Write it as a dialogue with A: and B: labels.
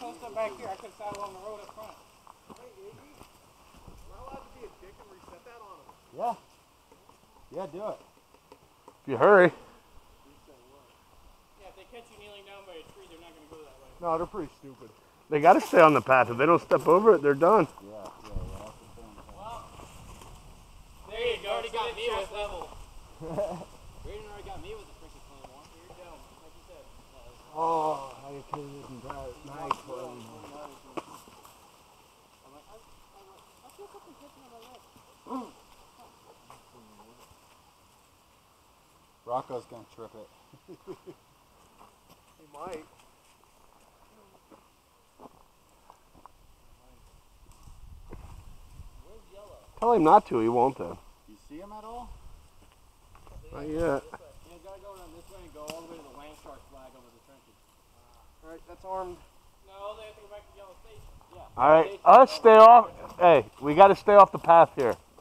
A: post up back here. I could saddle on the road up front.
B: Hey, Iggy, am I allowed to be a dick and reset that on him?
C: Yeah. Yeah, do it.
D: If you hurry.
A: Yeah, if they catch you kneeling down by a tree, they're not going to go that way.
B: No, they're pretty stupid.
D: They got to stay on the path. If they don't step over it, they're done.
C: Yeah.
A: Well, there you go. Already got me with level.
E: Braden already got me with the freaking claymore.
A: Here you go. Like you said.
C: Oh, I could have been that nice one.
A: I feel fucking catching on my leg.
C: Rocco's gonna trip it.
B: He might.
E: Where's yellow?
D: Tell him not to. He won't then.
C: You see him at all?
D: Not yet.
E: Yeah, gotta go around this way and go all the way to the land shark flag over the trenches.
B: Alright, that's armed.
A: No, they have to go back to yellow station.
E: Yeah.
D: All right. Us stay off. Hey, we got to stay off the path here.